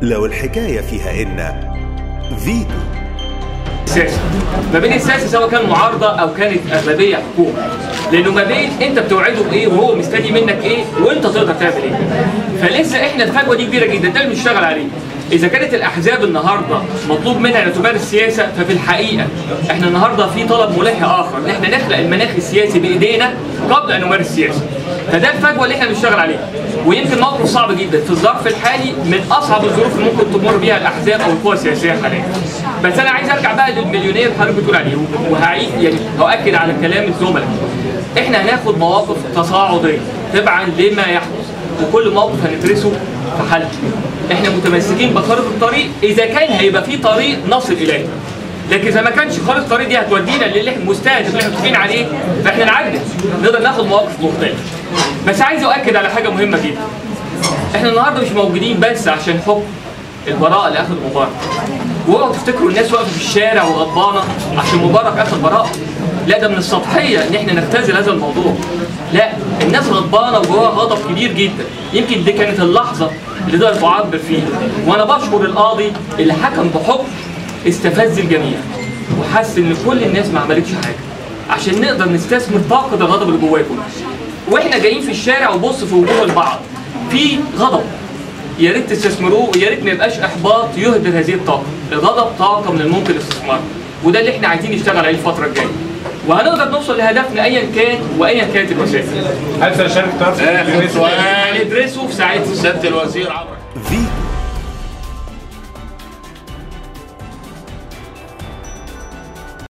لو الحكاية فيها إن فيتو السياسة ما بين السياسة سواء كان معارضة أو كانت أغلبية حكومة، لأنه ما بين أنت بتوعده بإيه وهو مستني منك إيه وأنت تقدر تعمل إيه. فلسه إحنا الفجوة دي كبيرة جدا، ده اللي بنشتغل عليه. إذا كانت الأحزاب النهارده مطلوب منها أن تمارس سياسة، ففي الحقيقة إحنا النهارده في طلب ملح آخر، إن إحنا نخلق المناخ السياسي بإيدينا قبل أن نمارس سياسة. فده الفجوة اللي إحنا بنشتغل عليها، ويمكن موقف صعب جدا في الظرف الحالي، من أصعب الظروف اللي ممكن تمر بيها الأحزاب أو القوى السياسية حاليا. بس أنا عايز أرجع بقى للمليونير اللي حضرتك بتقول عليه، وهعيد يعني هؤكد على كلام الزملاء. إحنا هناخد مواقف تصاعدية تبعا لما يحدث، وكل موقف هندرسه في حالته. احنا متمسكين بخارطة الطريق اذا كان هيبقى في طريق نصل اليه، لكن اذا ما كانش خارطة الطريق دي هتودينا للي احنا المستهدف اللي احنا متفقين عليه، فاحنا نعدل نقدر ناخد مواقف مختلفة. بس عايز اؤكد على حاجة مهمة جدا. احنا النهارده مش موجودين بس عشان حكم البراءة اللي اخذ مبارك. واوعوا تفتكروا الناس واقفة في الشارع وغضبانة عشان مبارك اخذ براءة. لا، ده من السطحية ان احنا نختزل هذا الموضوع. لا، الناس غضبانة وجواها غضب كبير جدا. يمكن دي كانت اللحظة اللي تقدر تعبر فيها. وانا بشكر القاضي اللي حكم بحكم استفز الجميع وحس ان كل الناس ما عملتش حاجة، عشان نقدر نستثمر طاقة الغضب اللي جواكم. واحنا جايين في الشارع وبص في وجوه البعض في غضب، يا ريت تستثمروه، ويا ريت ما يبقاش احباط يهدر هذه الطاقة. الغضب طاقة من الممكن الاستثمار، وده اللي احنا عايزين نشتغل عليه الفترة الجاية، وهنقدر نوصل لهدفنا ايا كان وايا كانت الوسائل. هل سيشارك طرف سؤال ندرسه في ساعتها. سيادة الوزير عمرو